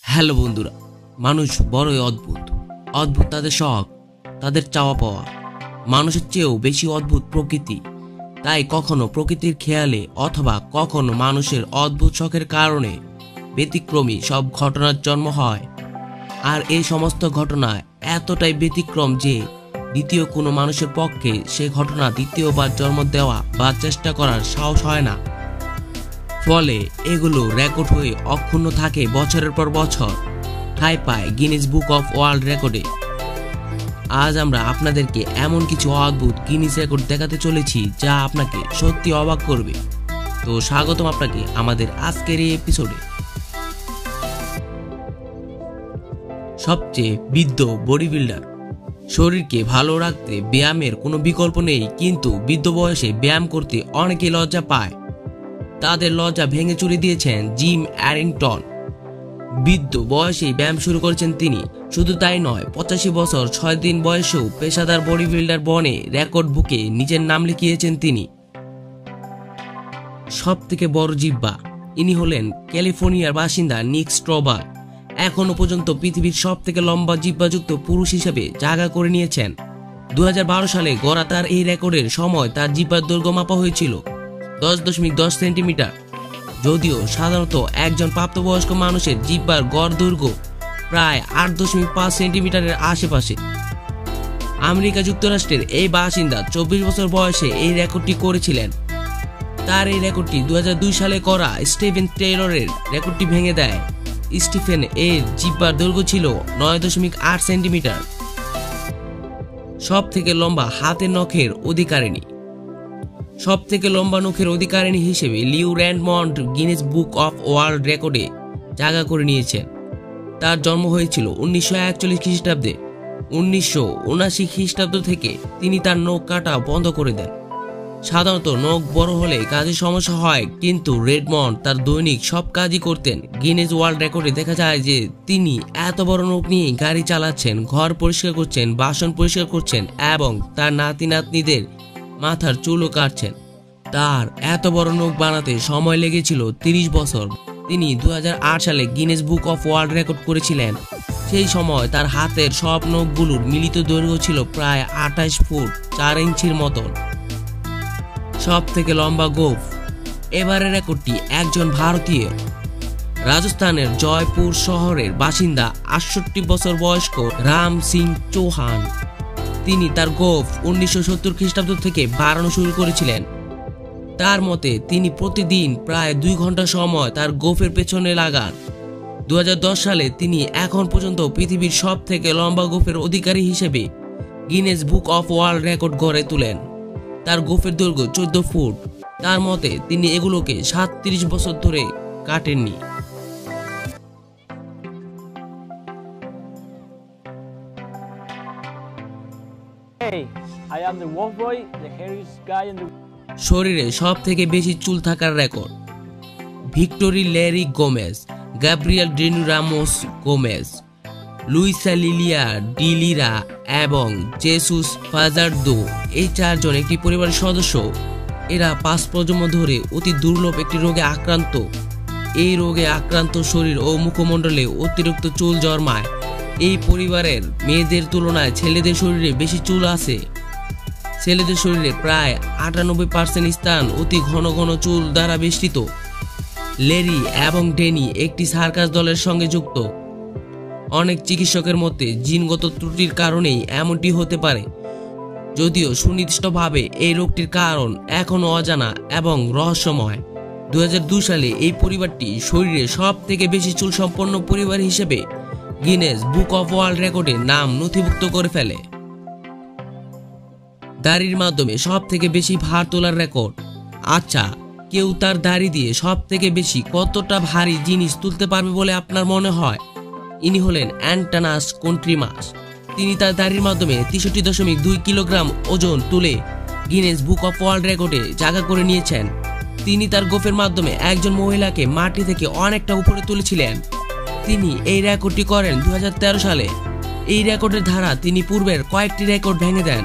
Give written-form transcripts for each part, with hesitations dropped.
Hello বন্ধুরা, মানুষ বড়ই অদ্ভুত। অদ্ভুত তাদের শখ, তাদের চাওয়া পাওয়া। মানুষের চেয়েও বেশি অদ্ভুত প্রকৃতি। তাই কখনো প্রকৃতির খেয়ালে অথবা কখনো মানুষের অদ্ভুত শখের কারণে ব্যতিক্রমী সব ঘটনার জন্ম হয়। আর এই সমস্ত ঘটনা এতটাই ব্যতিক্রম যে দ্বিতীয় কোনো মানুষের পক্ষে সে ঘটনা দ্বিতীয়বার জন্ম দেওয়া বা চেষ্টা করার সাহস হয় না। ফলে এগুলো রেকর্ড হয়ে অক্ষুণ্ণ থাকে বছরের পর বছর, ঠাঁই পায় গিনেস বুক অফ ওয়ার্ল্ড রেকর্ডে। আজ আমরা আপনাদেরকে এমন কিছু অদ্ভুত গিনেস রেকর্ড দেখাতে চলেছি যা আপনাকে সত্যি অবাক করবে। তো স্বাগতম আপনাকে আমাদের আজকের এই এপিসোডে। সবচেয়ে বৃদ্ধ বডি বিল্ডার। শরীরকে ভালো রাখতে ব্যায়ামের কোনো বিকল্প নেই, কিন্তু বৃদ্ধ বয়সে ব্যায়াম করতে অনেকেই লজ্জা পায়। তাদের লজ্জা ভেঙে চুরে দিয়েছেন জিম অ্যারিংটন। বৃদ্ধ বয়সেই ব্যায়াম শুরু করেছেন তিনি। শুধু তাই নয়, 85 বছর 6 দিন বয়সেও পেশাদার বডি বিল্ডার বনে রেকর্ড বুকে নিজের নাম লিখিয়েছেন তিনি। সব থেকে বড় জিহ্বা। ইনি হলেন ক্যালিফোর্নিয়ার বাসিন্দা নিক স্ট্রবার। এখনো পর্যন্ত পৃথিবীর সব থেকে লম্বা জিহ্বাযুক্ত পুরুষ হিসেবে জায়গা করে নিয়েছেন। 2012 সালে গড়া তার এই রেকর্ডের সময় তার জিহ্বার দৈর্ঘ্য মাপা হয়েছিল 10.10 সেন্টিমিটার। যদিও সাধারণত একজন প্রাপ্তবয়স্ক মানুষের জিহ্বার গড় দৈর্ঘ্য প্রায় 8.5 সেন্টিমিটারের আশেপাশে। আমেরিকা যুক্তরাষ্ট্রের এই বাসিন্দা 24 বছর বয়সে এই রেকর্ডটি করেছিলেন। তার এই রেকর্ডটি 2002 সালে করা স্টিফেন টেইলরের রেকর্ডটি ভেঙে দেয়। স্টিফেন এর জিহ্বার দৈর্ঘ্য ছিল 9.8 সেন্টিমিটার। সব থেকে লম্বা হাতের নখের অধিকারিণী। সব থেকে লম্বা নখের অধিকারিণী হিসেবে Lee Redmond Guinness book of world রেকর্ডে জায়গা করে নিয়েছেন। তার জন্ম হয়েছিল 1941 খ্রিস্টাব্দে। 1979 খ্রিস্টাব্দ থেকে তিনি তার নখ কাটা বন্ধ করে দেন। সাধারণত নখ বড় হলে কাজের সমস্যা হয়, কিন্তু রেডমন্ড তার দৈনিক সব কাজই করতেন। গিনেস ওয়ার্ল্ড রেকর্ডে দেখা যায় যে তিনি এত বড় নখ নিয়ে গাড়ি চালাচ্ছেন, ঘর পরিষ্কার করছেন, বাসন পরিষ্কার করছেন এবং তার নাতি নাতনিদের মাথার চুলও কাটছেন। তার এত বড় নখ বানাতে সময় লেগেছিল 30 বছর। তিনি 2008 সালে Guinness book of world record করেছিলেন। সেই সময় তার হাতের সব নখগুলোর মিলিত দৈর্ঘ্য ছিল প্রায় 28 ফুট 4 ইঞ্চির মতন। সব থেকে লম্বা গোঁফ। এবারের রেকর্ডটি একজন ভারতীয়, রাজস্থানের জয়পুর শহরের বাসিন্দা 68 বছর বয়স্ক রাম সিং চৌহান। তিনি তার গোঁফ 1970 খ্রিস্টাব্দ থেকে বাড়ানো শুরু করেছিলেন। তার মতে তিনি প্রতিদিন প্রায় 2 ঘন্টা সময় তার গোঁফের পেছনে লাগান। 2010 সালে তিনি এখন পর্যন্ত পৃথিবীর সব থেকে লম্বা গোঁফের অধিকারী হিসেবে Guinness book of world record গড়ে তোলেন। তার গোঁফের দৈর্ঘ্য 14 ফুট। তার মতে তিনি এগুলোকে 37 বছর ধরে কাটেননি। I am the wolf boy, the hairiest guy in the... শরীরে সব থেকে বেশি চুল থাকার record. Victor Larry Gomez, Gabriel Danny Ramos Gomez, Luisa Lilia De Lira এবং জেসুস ফাজার্দো, এই 4 জন একটি পরিবারের সদস্য। এরা 5 প্রজন্ম ধরে অতি দুর্লভ একটি রোগে আক্রান্ত। এই রোগে আক্রান্ত শরীর ও মুখমণ্ডলে অতিরিক্ত চুল জন্মায়। এই পরিবারের মেয়েদের তুলনায় ছেলেদের শরীরে বেশি চুল আছে। ছেলেদের শরীরে প্রায় 98% স্থান অতি ঘন ঘন চুল দ্বারা বেষ্টিত। লেরি এবং ডেনি একটি সার্কাস দলের সঙ্গে যুক্ত। অনেক চিকিৎসকের মতে জিনগত ত্রুটির কারণেই এমনটি হতে পারে, যদিও সুনির্দিষ্টভাবে এই রোগটির কারণ এখনো অজানা এবং রহস্যময়। 2002 সালে এই পরিবারটি শরীরে সব থেকে বেশি চুল সম্পন্ন পরিবার হিসেবে গিনেস বুক অফ ওয়ার্ল্ড রেকর্ডে নাম নথিভুক্ত করে ফেলে। দাড়ির মাধ্যমে সব থেকে বেশি ভার তোলার রেকর্ড। আচ্ছা, কেউ তার দাড়ি দিয়ে সব থেকে বেশি কতটা ভারী জিনিস তুলতে পারবে বলে আপনার মনে হয়? ইনি হলেন অ্যান্টানাস কন্ট্রিমাস। তিনি তার দাড়ির মাধ্যমে 63.2 কিলোগ্রাম ওজন তুলে গিনেস বুক অফ ওয়ার্ল্ড রেকর্ডে জায়গা করে নিয়েছেন। তিনি তার গোঁফের মাধ্যমে একজন মহিলাকে মাটি থেকে অনেকটা উপরে তুলেছিলেন। তিনি এই রেকর্ডটি করেন 2013 সালে। এই রেকর্ডের ধারা তিনি পূর্বের কয়েকটি রেকর্ড ভেঙে দেন।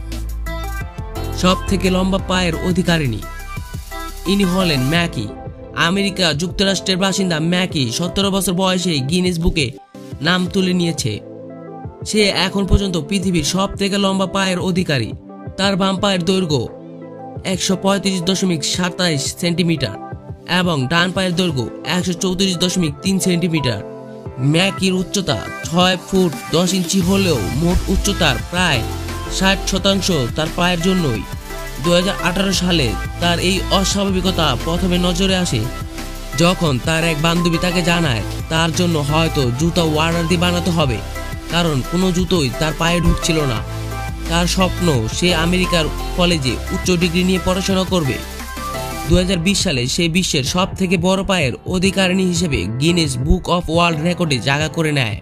সব থেকে লম্বা পায়ের অধিকারিণী। ইনি হলেন ম্যাকি। আমেরিকা যুক্তরাষ্ট্রের বাসিন্দা ম্যাকি 17 বছর বয়সে গিনেস বুকে নাম তুলে নিয়েছে। সে এখন পর্যন্ত পৃথিবীর সব থেকে লম্বা পায়ের অধিকারী। তার বাম পায়ের দৈর্ঘ্য 135.27 সেন্টিমিটার এবং ডান পায়ের দৈর্ঘ্য 134.3 সেন্টিমিটার। ম্যাকির উচ্চতা 6 ফুট 10 ইঞ্চি হলেও মোট উচ্চতার প্রায় 60% তার পায়ের জন্যই। 2018 সালে তার এই অস্বাভাবিকতা প্রথমে নজরে আসে যখন তার এক বান্ধবী তাকে জানায় তার জন্য হয়তো জুতা অর্ডার দিয়ে বানাতে হবে, কারণ কোনো জুতোই তার পায়ে ঢুকছিল না। তার স্বপ্ন সে আমেরিকার কলেজে উচ্চ ডিগ্রি নিয়ে পড়াশোনা করবে। 2020 সালে সে বিশ্বের সব থেকে বড় পায়ের অধিকারিণী হিসেবে গিনেস বুক অফ ওয়ার্ল্ড রেকর্ডে জায়গা করে নেয়।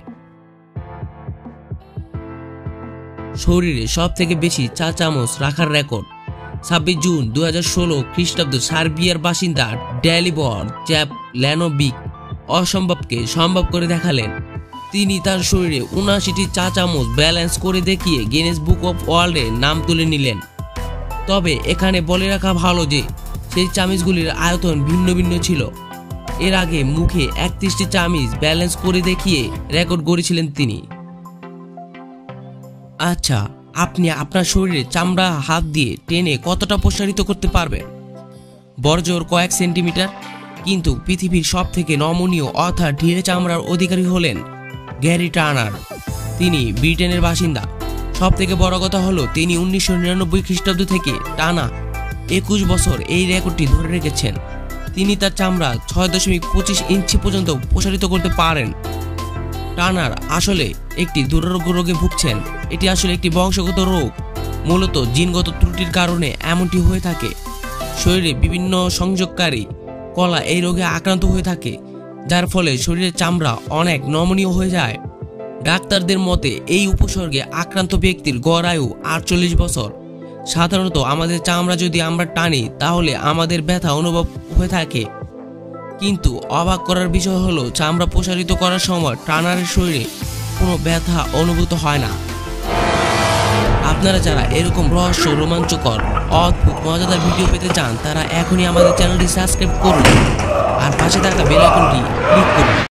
শরীরে সব থেকে বেশি চা চামচ রাখার রেকর্ড। 26 জুন 2016 খ্রিস্টাব্দ সার্বিয়ার বাসিন্দা ড্যালিবর চ্যাপল্যানোভিক অসম্ভবকে সম্ভব করে দেখালেন। তিনি তার শরীরে 79টি চা চামচ ব্যালেন্স করে দেখিয়ে গিনেস বুক অফ ওয়ার্ল্ডে নাম তুলে নিলেন। তবে এখানে বলে রাখা ভালো যে সেই চামিচগুলির আয়তন ভিন্ন ভিন্ন ছিল। এর আগে মুখে 31টি চামিচ ব্যালেন্স করে দেখিয়ে রেকর্ড গড়েছিলেন তিনি। আচ্ছা, আপনি আপনার শরীরে চামড়া হাত দিয়ে টেনে কতটা প্রসারিত করতে পারবেন? বড়জোর কয়েক সেন্টিমিটার। কিন্তু পৃথিবীর সব থেকে নমনীয় অর্থাৎ ঢিলে চামড়ার অধিকারী হলেন গ্যারি টার্নার। তিনি ব্রিটেনের বাসিন্দা। সব থেকে বড় কথা হলো তিনি 1999 খ্রিস্টাব্দ থেকে টানা 21 বছর এই রেকর্ডটি ধরে রেখেছেন। তিনি তার চামড়া 6.25 ইঞ্চি পর্যন্ত প্রসারিত করতে পারেন। টার্নার আসলে একটি দুরারোগ্য রোগে ভুগছেন। এটি আসলে একটি বংশগত রোগ, মূলত জিনগত ত্রুটির কারণে এমনটি হয়ে থাকে। শরীরে বিভিন্ন সংযোগকারী কলা এই রোগে আক্রান্ত হয়ে থাকে, যার ফলে শরীরের চামড়া অনেক নমনীয় হয়ে যায়। ডাক্তারদের মতে এই উপসর্গে আক্রান্ত ব্যক্তির গড় আয়ু 48 বছর। সাধারণত আমাদের চামড়া যদি আমরা টানি তাহলে আমাদের ব্যথা অনুভব হয়ে থাকে, কিন্তু অবাক করার বিষয় হলো চামড়া প্রসারিত করার সময় টার্নারের শরীরে কোনো ব্যথা অনুভূত হয় না। আপনারা যারা এরকম রহস্য, রোমাঞ্চকর, অদ্ভুত, মজাদার ভিডিও পেতে চান তারা এখনই আমাদের চ্যানেলটি সাবস্ক্রাইব করুন আর পাশে থাকা বেল আইকনটি ক্লিক করুন।